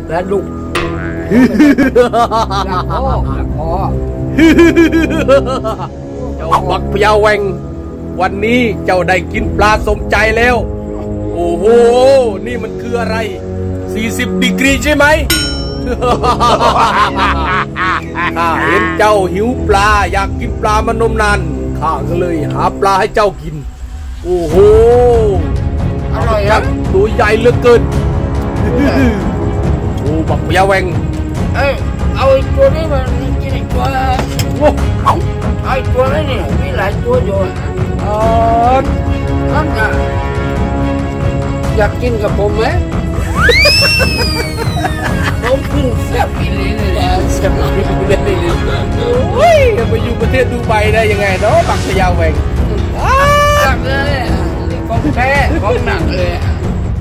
และลูกหลักพ่อเจ้าบักพยาแหวงวันนี้เจ้าได้กินปลาสมใจแล้วโอ้โหนี่มันคืออะไร40 ดีกรีใช่ไหมข้าเห็นเจ้าหิวปลาอยากกินปลามานมนานข้าก็เลยหาปลาให้เจ้ากินโอ้โหอร่อยครับตัวใหญ่เหลือเกินโอ้บักพยาแหวงเอาไอ้ตัวนี้มากินไอ้ตัวเอาไอ้ตัวนี้นี่มีหลายตัวอยู่นั่นน่ะอยากกินกับผมไหมผมขึ้นแซ่บอีหลีเลยนะแซ่บอีหลีเลยโอ้ยไปอยู่ประเทศดูไบได้ยังไงเนาะบักพยาแหวงหนักเลยนี่ของแท้ของหนักเลย